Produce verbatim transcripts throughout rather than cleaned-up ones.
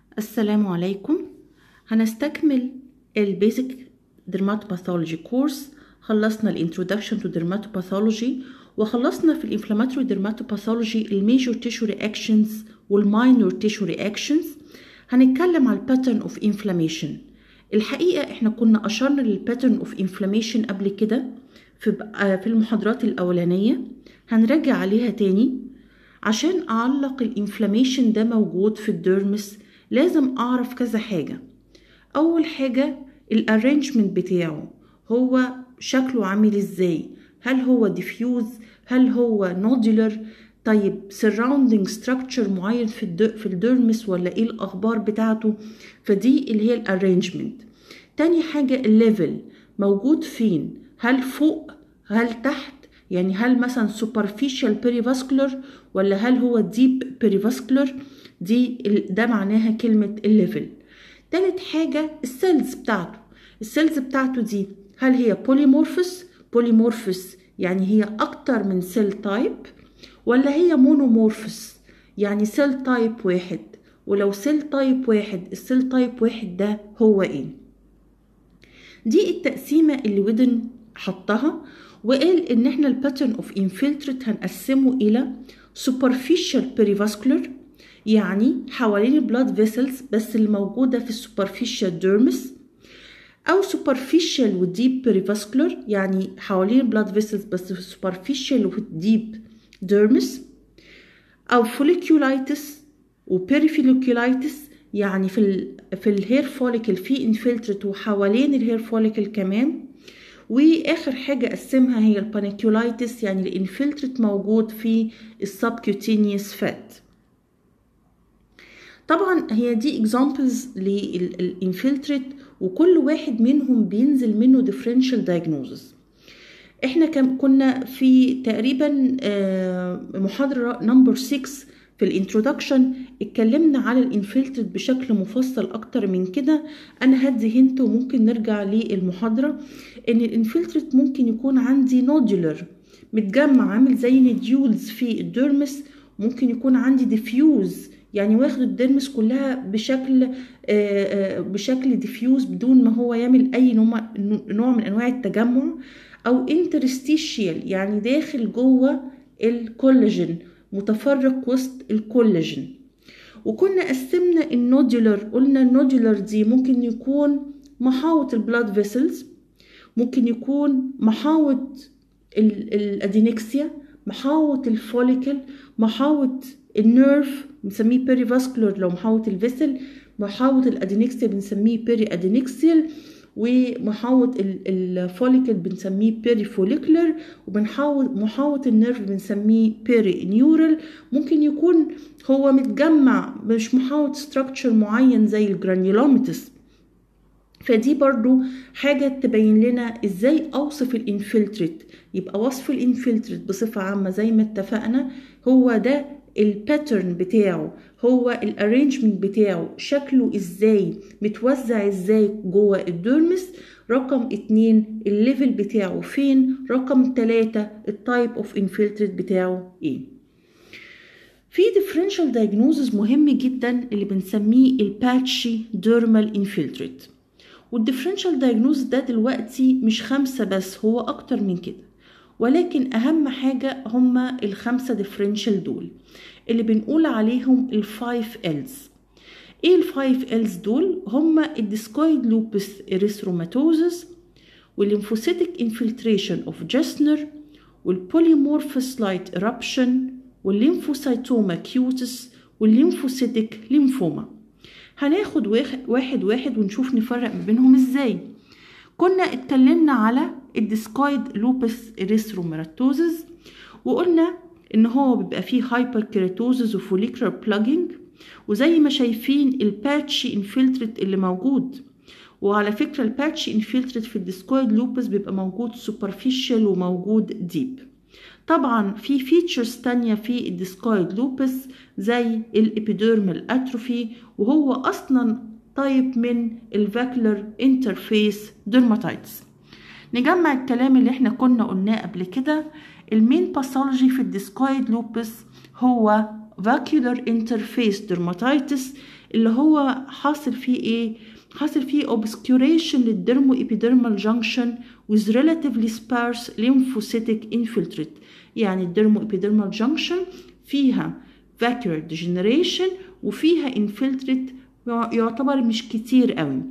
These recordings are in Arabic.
السلام عليكم. هنستكمل البيزك dermatopathology كورس. خلصنا الانترودكشن تو dermatopathology وخلصنا في الانفلاماتوري dermatopathology الميجور تيشو رياكشنز والماينور تيشو رياكشنز. هنتكلم على الباترن اوف انفلاميشن. الحقيقه احنا كنا اشرنا للباترن اوف انفلاميشن قبل كده في في المحاضرات الاولانيه، هنراجع عليها تاني. عشان اعلق الانفلاميشن ده موجود في الديرمس لازم اعرف كذا حاجه. اول حاجه الارينجمنت بتاعه، هو شكله عامل ازاي، هل هو ديفيوز، هل هو نودولر، طيب surrounding structure معين في الد... في الديرمس ولا ايه الاخبار بتاعته. فدي اللي هي الارينجمنت. تاني حاجه الليفل، موجود فين، هل فوق هل تحت، يعني هل مثلا superficial perivascular ولا هل هو deep perivascular. دي ده معناها كلمة الليفل. تالت حاجة السيلز بتاعته. السيلز بتاعته دي هل هي بوليمورفس، بوليمورفس يعني هي أكتر من سيل تايب، ولا هي مونومورفس يعني سيل تايب واحد. ولو سيل تايب واحد، السيل تايب واحد ده هو ايه؟ دي التقسيمة اللي ويدن حطها، وقال ان احنا الباترن اوف انفلتريت هنقسمه الى superficial perivascular يعني حوالين البلاد فيسلز بس اللي موجودة في السوبرفيشال ديرمس، أو superficial وديب perivascular يعني حوالين البلاد فيسلز بس في السوبرفيشال والديب ديرمس، أو folliculitis وبيريفوليكولايتس يعني في ال في الهير فوليكل في انفلتريت وحوالين الهير فوليكل كمان. واخر حاجه قسمها هي البانيكولايتس يعني الانفلتريت موجود في السبكيوتينيوس فات. طبعا هي دي اكزامبلز للانفلتريت وكل واحد منهم بينزل منه ديفرنشال دايجنوزز. احنا كنا في تقريبا محاضره نمبر ستة في الانترودكشن اتكلمنا على الانفلتريت بشكل مفصل اكتر من كده. انا هدي هنت وممكن نرجع للمحاضره ان الانفلتريت ممكن يكون عندي نودولر متجمع عامل زي نديولز في الديرمس، ممكن يكون عندي ديفيوز يعني واخد الديرمس كلها بشكل بشكل ديفيوز بدون ما هو يعمل اي نوع من انواع التجمع، او انترستيشيال يعني داخل جوه الكولاجين متفرق وسط الكولاجين. وكنا قسمنا النودولر، قلنا النودولر دي ممكن يكون محاوط البلاد فيسلز، ممكن يكون محاوط الادينكسيا، محاوط الفوليكل، محاوط النيرف بنسميه بيري فاسكولار لو محاوط الفيسل، محاوط الادينكسيا بنسميه بيري ادينكسيال، ومحاوط الفوليكل بنسميه بيري فوليكولر، وبنحاوط محاوط النيرف بنسميه بيري نيورال. ممكن يكون هو متجمع مش محاوط ستراكشر معين زي الجرانيولوميتس. فدي برضو حاجة تبين لنا ازاي اوصف الانفلتريت. يبقى وصف الانفلتريت بصفة عامة زي ما اتفقنا هو ده الباترن بتاعه، هو الارينجمنت بتاعه شكله ازاي، متوزع ازاي جوه الديرمس. رقم اتنين الليفل بتاعه فين. رقم تلاتة التايب اوف انفلتريت بتاعه ايه. في differential diagnosis مهم جدا اللي بنسميه الباتشي ديرمال انفلتريت. والديفرنشال دايجنوز ده دلوقتي مش خمسة بس، هو أكتر من كده، ولكن أهم حاجة هما الخمسة ديفرنشال دول اللي بنقول عليهم الفايف إلز. إيه الفايف إلز دول؟ هما الديسكويد لوبس إريثروماتوزس، والليمفوسيتك انفلتريشن أوف جسنر، والبوليمورفس لايت إرابشن، والليمفوسايتوما كيوتس، والليمفوسيتك ليمفوما. هناخد واحد واحد ونشوف نفرق بينهم ازاي. كنا اتكلمنا على الديسكويد لوبس إريثروماتوزس وقلنا ان هو بيبقى فيه هايبر كيراتوزس وفوليكولار بلاجنج، وزي ما شايفين الباتشي انفلتريت اللي موجود. وعلى فكرة الباتشي انفلتريت في الديسكويد لوبس بيبقى موجود سوبرفيشال وموجود ديب. طبعا في فيتشرز تانية في الديسكويد لوبس زي الابيديرمال اتروفي، وهو اصلا طيب من الفاكولار انترفيس ديرماتايتس. نجمع الكلام اللي احنا كنا قلناه قبل كده. المين باثولوجي في الديسكويد لوبس هو فاكولار انترفيس ديرماتايتس اللي هو حاصل فيه ايه؟ حاصل فيه obscuration للديرمو epidermal junction with relatively sparse lymphocytic infiltrate. يعني الديرمو epidermal junction فيها vacuolar degeneration وفيها infiltrate يعتبر مش كتير قوي،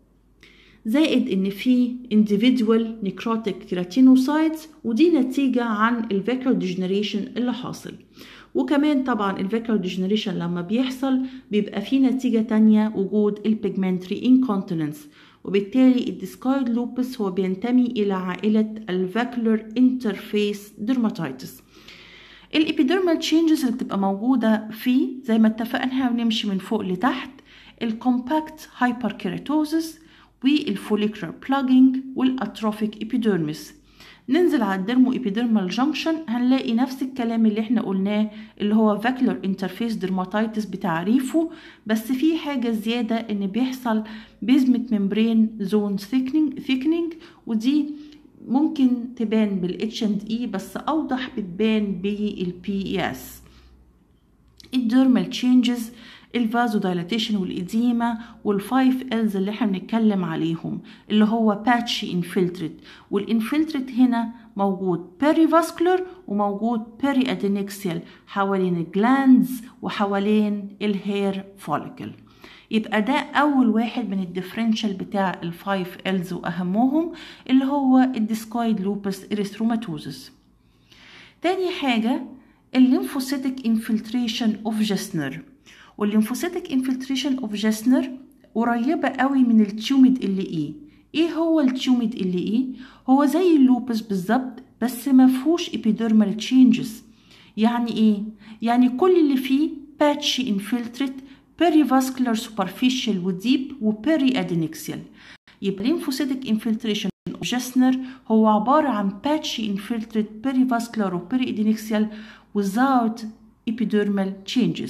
زائد ان في individual necrotic keratinocytes، ودي نتيجة عن الفاكيولار ديجنريشن اللي حاصل. وكمان طبعا الفاكيولار ديجنريشن لما بيحصل بيبقى في نتيجة تانية وجود البيجمنتري انكونتيننس، وبالتالي الديسكايد لوبس هو بينتمي الى عائلة الفاكيولار انترفيس ديرماتيتس. الابيديرمال تشينجز اللي بتبقى موجودة فيه زي ما اتفقنا ونمشي من فوق لتحت، الكومباكت هايبركيراتوزس والفوليكولار بلاجينج والاتروفيك ابيديرمس. ننزل على الديرمو ابيديرمال جانكشن هنلاقي نفس الكلام اللي احنا قلناه اللي هو فاكيولار انترفيس ديرماتيتس بتعريفه، بس في حاجه زياده ان بيحصل بيزمنت ممبرين زون ثيكنينج ثيكنينج ودي ممكن تبان بالاتش اند اي بس اوضح بتبان بالبي اي اس. الديرمال تشينجز الفازو دايلاتيشن والإديمة والفايف إلز اللي احنا بنتكلم عليهم اللي هو باتشي انفلتريت، والانفلتريت هنا موجود بيريفاسكولار وموجود بيري ادينكسيال حوالين الجلاندز وحوالين الهير فوليكل. يبقى ده أول واحد من الديفرنشال بتاع الفايف إلز وأهمهم اللي هو الديسكويد لوبس إريثروماتوزس. تاني حاجة الليمفوسيتك انفلتريشن اوف جسنر، والليمفوسيتك انفلتريشن اوف جسنر قريبة قوي من التيوميد اللي ايه. ايه هو التيوميد اللي ايه؟ هو زي اللوبس بالظبط بس ما فيهوش epidermal changes. يعني ايه؟ يعني كل اللي فيه patchy infiltrate perivascular superficial وديب وبيري ادينكسيال. يبقى lymphocytic infiltration of جسنر هو عبارة عن patchy infiltrate perivascular وبيري ادينكسيال without epidermal changes.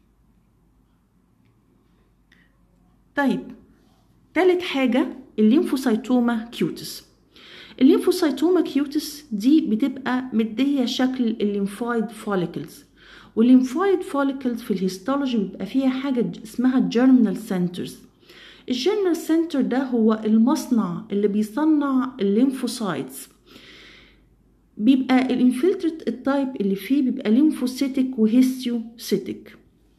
طيب تالت حاجة الليمفوسايتوما كيوتس. الليمفوسايتوما كيوتس دي بتبقى مدية شكل الليمفويد فوليكلز، والليمفويد فوليكلز في الهيستولوجي بيبقى فيها حاجة اسمها جيرمينال سنترز. الجيرمينال سنتر ده هو المصنع اللي بيصنع الليمفوسايتس. بيبقى الانفلتريت التايب اللي فيه بيبقى ليمفوسيتك وهيستيوسيتك،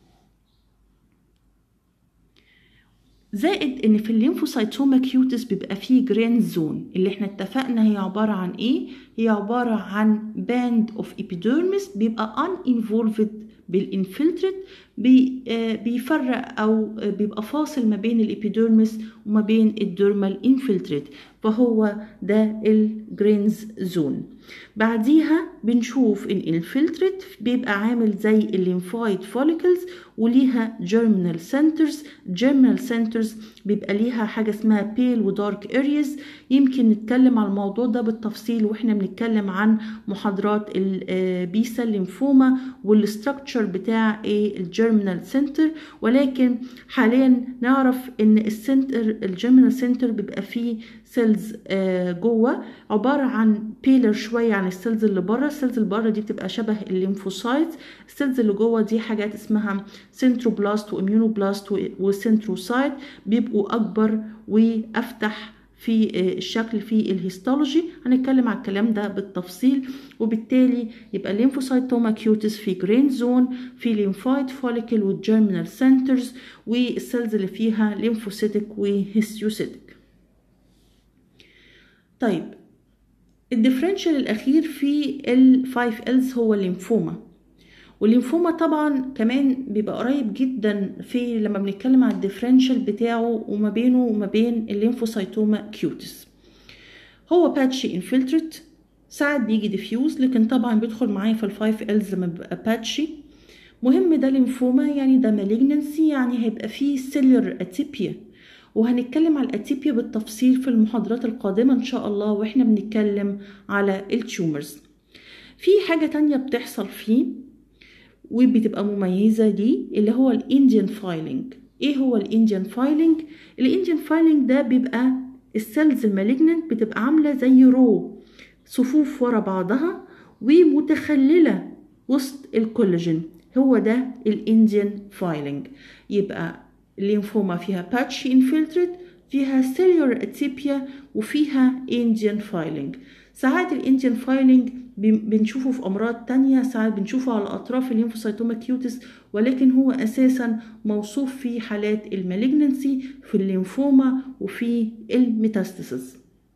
زائد ان في الليمفوسايتوما كيوتس بيبقى فيه جرين زون اللي احنا اتفقنا هي عبارة عن ايه؟ هي عبارة عن باند اوف ابيديرمس بيبقى ان انفولفد بالانفلتريت، بي آه بيفرق او آه بيبقى فاصل ما بين الابيديرمس وما بين الديرمال انفلتريت، فهو ده الجرينز زون. بعديها بنشوف ان الانفلتريت بيبقى عامل زي الليمفويد فوليكلز وليها جيرمينال سنترز. جيرمينال سنترز بيبقى ليها حاجه اسمها بيل ودارك ارياز، يمكن نتكلم على الموضوع ده بالتفصيل واحنا بنتكلم عن محاضرات البي سيل ليمفوما والستراكشر بتاع ايه الجيرمينال سنتر، ولكن حاليا نعرف ان السنتر الجيرمينال سنتر بيبقى فيه سيلز جوه عباره عن بيلر شويه عن السيلز اللي بره. السيلز اللي بره دي بتبقى شبه الليمفوسايت، السيلز اللي جوه دي حاجات اسمها سنتروبلاست واميونوبلاست وسنتروسايت، بيبقوا اكبر وافتح في الشكل في الهيستولوجي. هنتكلم على الكلام ده بالتفصيل. وبالتالي يبقى الليمفوسايتوما كيوتس في جرين زون، في ليمفويد فوليكل والجيرمينال سنترز، والسيلز اللي فيها ليمفوسيتك وهيستيوسيتك. طيب الديفرنشال الاخير في الفايف إلز هو الليمفوما، والليمفوما طبعا كمان بيبقى قريب جدا في لما بنتكلم على الديفرنشال بتاعه وما بينه وما بين الليمفوسايتوما كيوتس. هو باتشي انفلتريت، ساعات بيجي ديفيوز، لكن طبعا بيدخل معايا في الفايف إلز لما بيبقى باتشي. مهم ده ليمفوما يعني ده مالجنسي، يعني هيبقى فيه سيلر اتيبيا، وهنتكلم على الاتيبيا بالتفصيل في المحاضرات القادمة ان شاء الله واحنا بنتكلم على التيومرز. في حاجة تانية بتحصل فيه وبتبقى مميزة دي اللي هو الانديان فايلنج. ايه هو الانديان فايلنج؟ الانديان فايلنج ده بيبقى السيلز المالجننت بتبقى عاملة زي رو صفوف ورا بعضها ومتخللة وسط الكولاجين، هو ده الانديان فايلنج. يبقى الليمفوما فيها patchy infiltrate، فيها cellular atypia، وفيها Indian filing. ساعات الإنديان فايلنج بنشوفه في أمراض تانية، ساعات بنشوفه على أطراف الليمفوسايتوما كيوتس، ولكن هو أساسا موصوف في حالات المالجنسي في الليمفوما وفي الميتاستاسيس.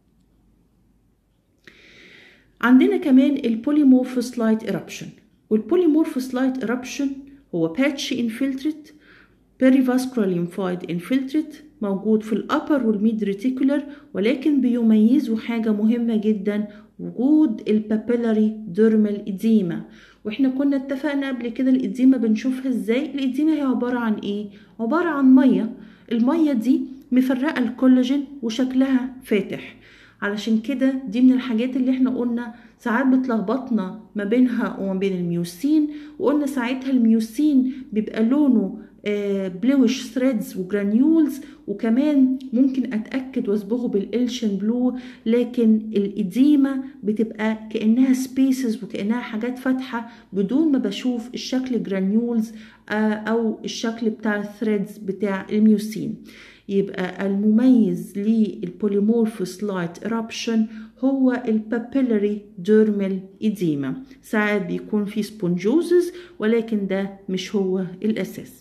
عندنا كمان البوليمورفوس لايت إيرابشن، والبوليمورفوس لايت إيرابشن هو patchy infiltrate perivascular lymphoid infiltrate موجود في الأبر والميد ريتيكولر، ولكن بيميزوا حاجة مهمة جدا، وجود البابيلاري ديرمال إديما. واحنا كنا اتفقنا قبل كده الإديما بنشوفها ازاي. الإديما هي عبارة عن ايه؟ عبارة عن مية، المية دي مفرقة الكولاجين وشكلها فاتح. علشان كده دي من الحاجات اللي احنا قلنا ساعات بتلخبطنا ما بينها وما بين الميوسين، وقلنا ساعتها الميوسين بيبقى لونه بلوش ثريدز وجرانيولز، وكمان ممكن اتاكد واصبغه بالإلشن بلو، لكن الإديمة بتبقى كانها سبيسز وكانها حاجات فاتحه بدون ما بشوف الشكل جرانيولز او الشكل بتاع الثريدز بتاع الميوسين. يبقى المميز للبوليمورفوس لايت إيرابشن هو البابيلاري ديرمال إديما. ساعات بيكون في سبونجوزز، ولكن ده مش هو الأساس.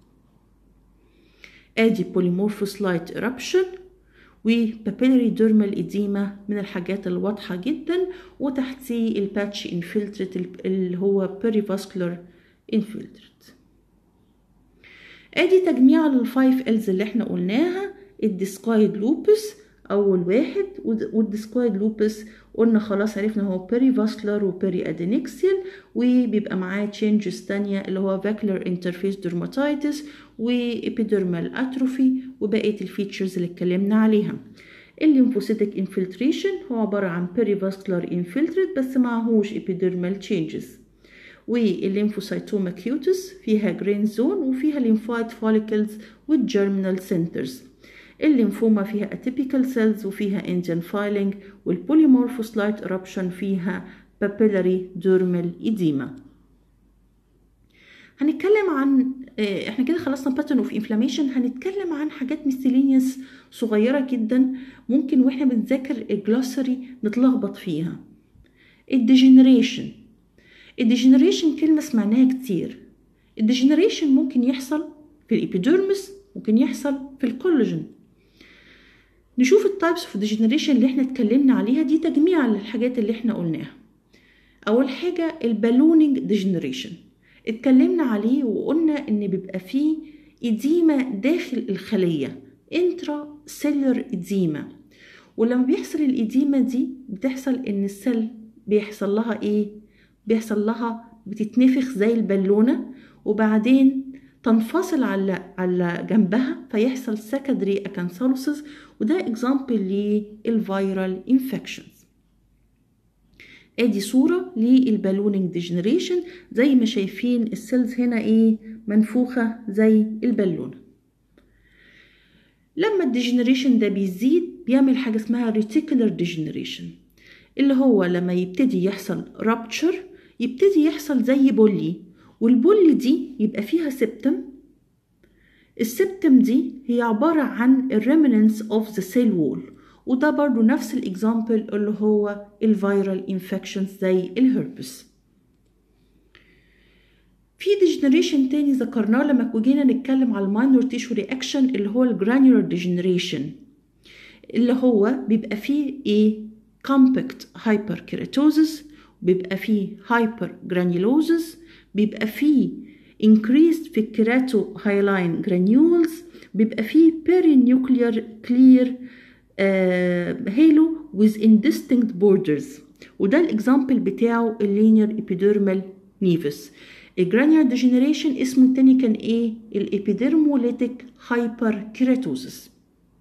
ادي بوليمورفوس لايت إيرابشن وبابيلاري ديرمال إديما من الحاجات الواضحة جدا، وتحتيه الباتشي انفلتريت اللي هو perivascular infiltrate. ادي تجميع للفايف إلز اللي احنا قلناها. الديسكويد لوبس اول واحد، والديسكويد لوبس قلنا خلاص عرفنا هو perivascular وبيري ادينكسيال، وبيبقى معاه تشينجز تانية اللي هو vacuolar interface dermatitis وإبيديرمال أتروفي وبقية الفيتشرز اللي اتكلمنا عليها. الليمفوسيتك انفلتريشن هو عبارة عن perivascular infiltrate بس معهوش إبيديرمال تشينجز. والليمفوسايتوما كيوتس فيها جرين زون وفيها ليمفويد فوليكلز والجيرمينال سنترز. الليمفوما فيها اتيبيكال سيلز وفيها انديان فايلنج، والبوليمورفوس لايت إيرابشن فيها بابيلاري ديرمال إديما. هنتكلم عن احنا كده خلصنا باترن اوف انفلاميشن. هنتكلم عن حاجات ميستيلينيوس صغيره جدا ممكن واحنا بنذاكر الجلوسري نتلخبط فيها. الديجنريشن، الديجنريشن كلمه سمعناها كتير. الديجنريشن ممكن يحصل في الإبيديرمس، ممكن يحصل في الكولاجين. نشوف التايبس اوف ديجنريشن اللي احنا اتكلمنا عليها دي، تجميع للحاجات اللي احنا قلناها. اول حاجه البالونينج ديجنريشن اتكلمنا عليه وقلنا ان بيبقى فيه إديمة داخل الخليه، انترا سيلر إديمة. ولما بيحصل الإديمة دي بتحصل ان السيل بيحصل لها ايه؟ بيحصل لها بتتنفخ زي البالونه، وبعدين تنفصل على على جنبها فيحصل سكندري اكانثالوسيس، وده اكزامبل للفيرال انفكشنز. ادي صوره للبالونينج ديجنريشن، زي ما شايفين السيلز هنا ايه؟ منفوخه زي البالونه. لما الديجنريشن ده بيزيد بيعمل حاجه اسمها ريتيكولار ديجنريشن، اللي هو لما يبتدي يحصل رابتشر يبتدي يحصل زي بولي، والبولي دي يبقى فيها سبتم. السبتم دي هي عبارة عن الريمننس اوف ذا سيل وول، وده برضو نفس الاكزامبل اللي هو الفيرال انفكشنز زي الهربس. في ديجنريشن تاني ذكرناه لما جينا نتكلم على الماينور تيشو رياكشن اللي هو الجرانيولار ديجنريشن، اللي هو بيبقى فيه ايه؟ compact hyperkeratosis، بيبقى فيه hypergranulosis، بيبقى فيه increased في keratohyaline granules، بيبقى فيه perinuclear clear uh, halo with indistinct borders، وده الاكزامبل بتاعه اللينير epidermal nevus. الجرانيولار ديجنريشن اسمه التاني كان ايه؟ الابيديرموليتيك hyperkeratosis.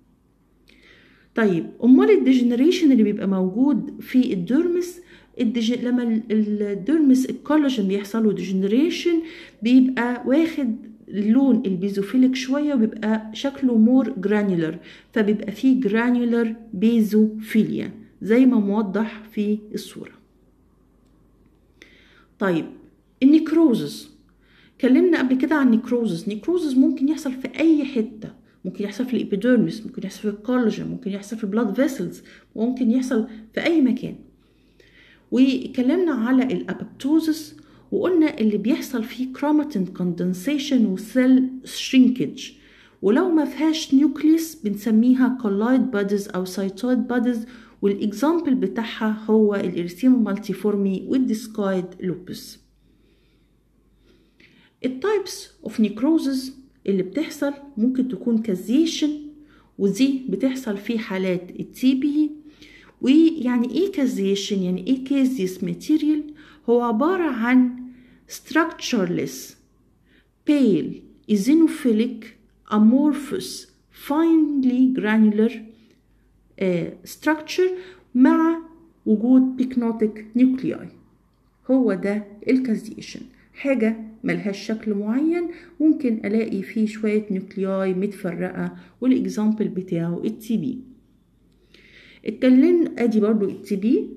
طيب امال الديجنريشن اللي بيبقى موجود في الديرمس، الدج... لما الديرمس الكولاجين بيحصل له ديجنريشن بيبقى واخد لون البيزوفيليك شويه وبيبقى شكله مور جرانيولر، فبيبقى فيه جرانيولر بيزوفيليا زي ما موضح في الصوره. طيب النيكروزس، اتكلمنا قبل كده عن نيكروزس. نيكروزس ممكن يحصل في اي حته، ممكن يحصل في الابيديرمس، ممكن يحصل في الكولاجين، ممكن يحصل في البلاد فيسلز، ممكن يحصل في اي مكان. واتكلمنا على الابوبتوزس وقلنا اللي بيحصل فيه كروماتين كوندنسيشن وسيل شرينكج، ولو ما فيهاش نيوكليس بنسميها كولايد باديز او سايتويد باديز، والاكزامبل بتاعها هو الاريثيما مالتيفورمي والديسكويد لوبس. التايبس اوف نيكروزز اللي بتحصل ممكن تكون كازيشن، ودي بتحصل في حالات التي بي. ويعني ايه كازيشن؟ يعني ايه كازيس ماتيريال؟ هو عبارة عن structureless pale eosinophilic amorphous finely granular uh, structure مع وجود بيكنوتيك نيوكلياي. هو ده الكازيشن، حاجة ملهاش شكل معين، ممكن ألاقي فيه شوية نيوكلياي متفرقة، والإكزامبل بتاعه التي بي. اتكلمنا ادي برضو التي بي،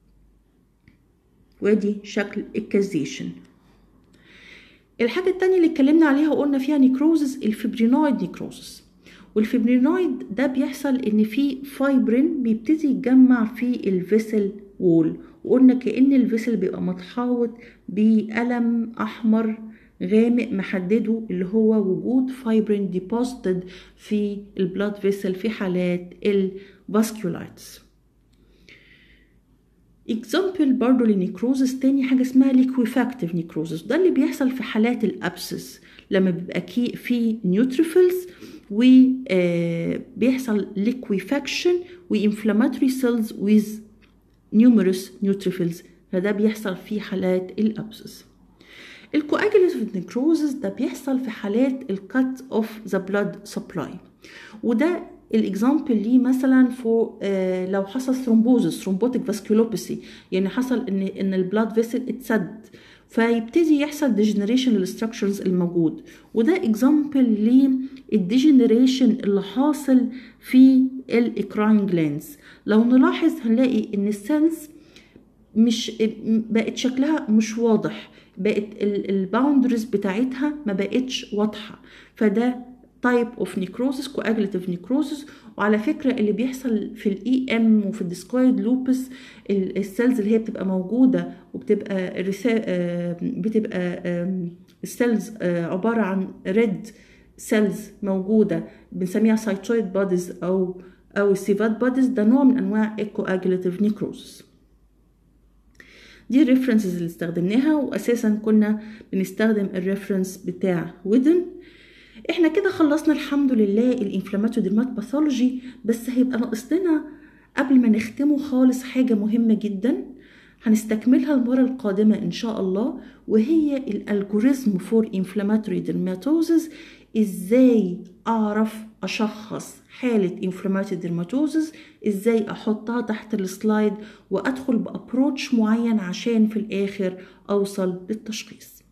وادي شكل الكازيشن. الحاجة التانية اللي اتكلمنا عليها وقلنا فيها نيكروزس الفبرينويد نيكروزس. والفبرينويد ده بيحصل ان في فايبرين بيبتدي يتجمع في الفيسل وول، وقلنا كأن الفيسل بيبقى متحوط بقلم احمر غامق محدده، اللي هو وجود فايبرين ديبوزيتد في البلاد فيسل في حالات الفاسكولايتس. اكزامبل برضو للنيكروزس تاني حاجه اسمها ليكويفاكتيف نيكروزس، ده اللي بيحصل في حالات الابسس لما بيبقى في نيوتروفيلز وبيحصل ليكويفاكشن وانفلاماتوري سيلز ويز نيوميرس نيوتروفيلز، فده بيحصل في حالات الابسس. الكواجوليتيف نيكروزس ده بيحصل في حالات الكات اوف ذا بلاد سبلاي، وده الاكزامبل ليه مثلا فوق آه لو حصل ثرومبوزس ثرومبوتيك فاسكولوباسي، يعني حصل ان ان البلاد فيسل اتسد فيبتدي يحصل ديجنريشن للستراكشرز الموجود، وده اكزامبل للديجنريشن اللي حاصل في الاكراين جلانز. لو نلاحظ هنلاقي ان السيلز مش بقت شكلها مش واضح، بقت الباوندرز بتاعتها ما بقتش واضحه، فده تايب اوف نيكروزس كواجوليتيف نيكروزس. وعلى فكره اللي بيحصل في الاي ام وفي الديسكويد لوبس السيلز اللي هي بتبقى موجوده وبتبقى بتبقى السيلز عباره عن ريد سيلز موجوده بنسميها سايتويد بوديز او او سيفات بوديز، ده نوع من انواع الكواجوليتيف نيكروزس. دي الريفرنسز اللي استخدمناها، واساسا كنا بنستخدم الريفرنس بتاع ويدن. احنا كده خلصنا الحمد لله الانفلاماتوري ديرمات باثولوجي، بس هيبقى ناقص لنا قبل ما نختمه خالص حاجه مهمه جدا هنستكملها المره القادمه ان شاء الله، وهي الالجوريزم فور انفلاماتوري ديرماتوزز. ازاي اعرف اشخص حاله انفلاماتوري ديرماتوزز، ازاي احطها تحت السلايد وادخل بابروتش معين عشان في الاخر اوصل للتشخيص.